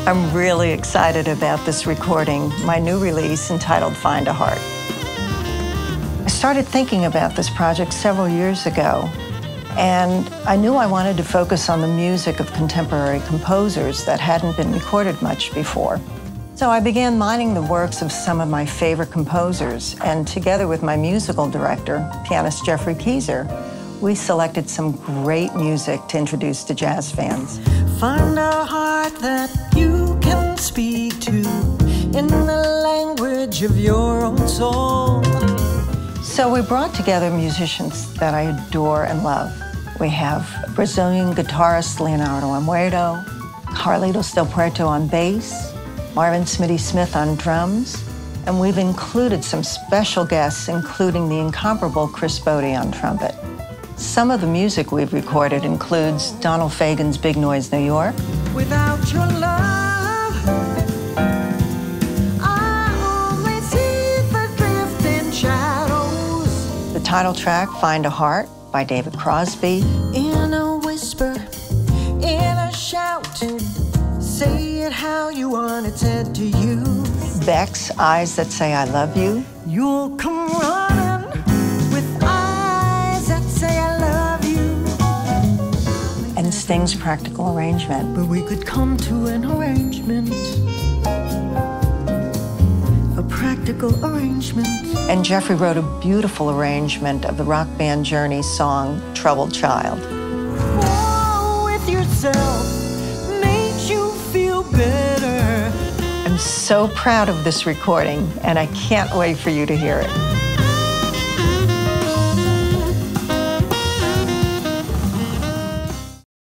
I'm really excited about this recording, my new release entitled Find a Heart. I started thinking about this project several years ago, and I knew I wanted to focus on the music of contemporary composers that hadn't been recorded much before. So I began mining the works of some of my favorite composers, and together with my musical director, pianist Geoffrey Keezer, we selected some great music to introduce to jazz fans. Find a heart that you can speak to in the language of your own soul. So we brought together musicians that I adore and love. We have Brazilian guitarist Leonardo Amuedo, Carlitos del Puerto on bass, Marvin Smitty Smith on drums, and we've included some special guests, including the incomparable Chris Botti on trumpet. Some of the music we've recorded includes Donald Fagen's Big Noise, New York. Without your love, I only see the drifting shadows. The title track, Find a Heart, by David Crosby. In a whisper, in a shout, say it how you want it said to you. Beck's Eyes That Say I Love You. You'll come running with eyes that say I love you. And Sting's Practical Arrangement. But we could come to an arrangement, a practical arrangement. And Geoffrey wrote a beautiful arrangement of the rock band Journey's song, Troubled Child. War with yourself makes you feel better. I'm so proud of this recording, and I can't wait for you to hear it.